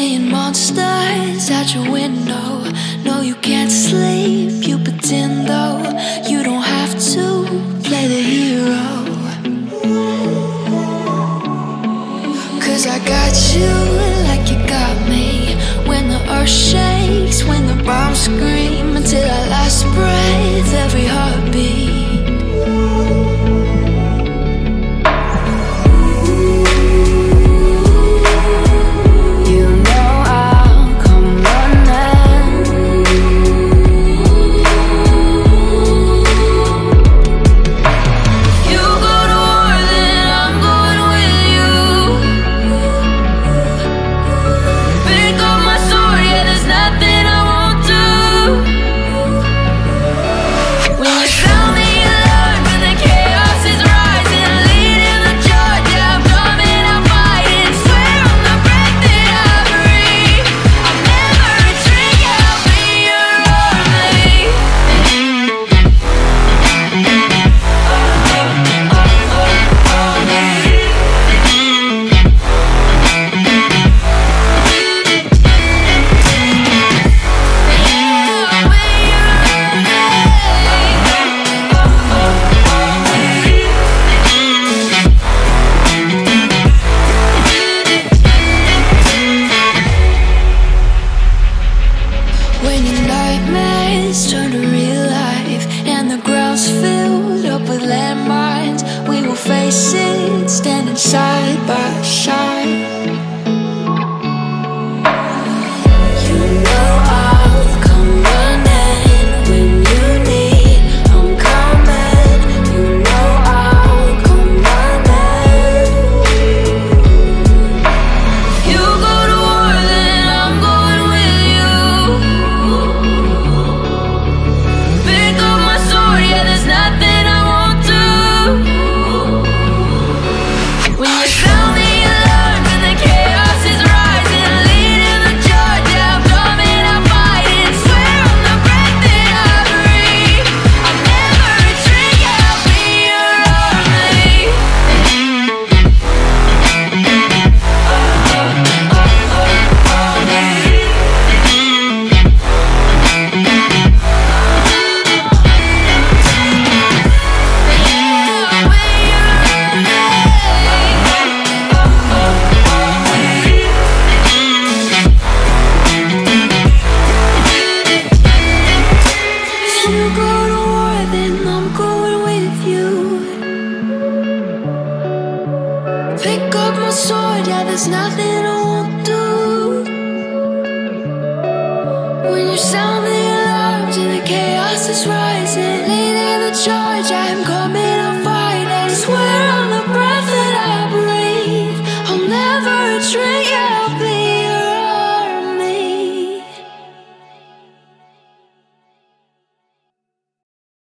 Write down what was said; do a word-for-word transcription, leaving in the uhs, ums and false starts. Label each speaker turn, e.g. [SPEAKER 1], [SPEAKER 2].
[SPEAKER 1] Seeing monsters out your window. No, you can't sleep, you pretend though. You don't have to play the hero, 'cause I got you like you got me. When the earth shakes, when the bombs scream, until our last breath, every heartbeat. When your nightmares turn to real life and the ground's filled up with landmines, we will face it standing side by side. You know I'll come running when you need. I'm coming. You know I'll come running. If you go to war, then I'm going with you. Pick up my sword, yeah, there's nothing I won't do. When you sound the alarm and the chaos is rising, leading the charge, yeah, I'm coming, I'm fighting. Swear on the breath that I breathe, I'll never retreat, yeah, I'll be your army. If you go to war, then I'm going with you. Pick up my sword, yeah, there's nothing I won't do. When you sound the alarms and the chaos is rising, leading the charge, I'm coming.